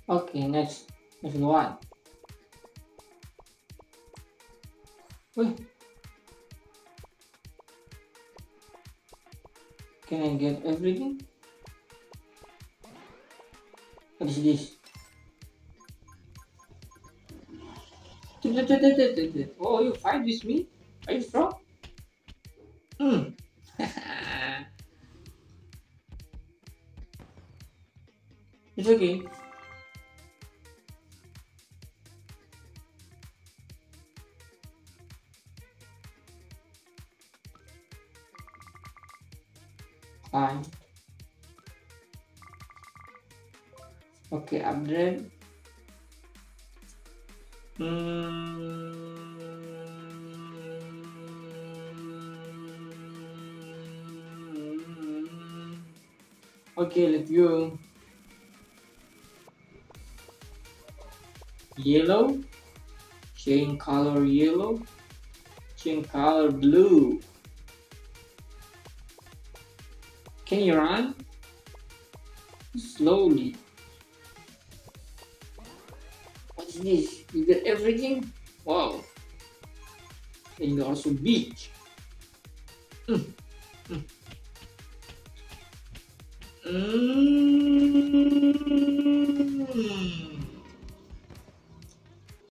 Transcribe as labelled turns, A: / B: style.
A: Okay, next one. Wait, can I get everything? What is this? Oh, you fight with me? Are you strong? Hmm. It's okay. Fine. Okay, upgrade. Okay, let's go. Yellow. Change color yellow. Change color blue. Can you run? Slowly. What's this? You get everything? Wow. And you also big. Mm. Mm.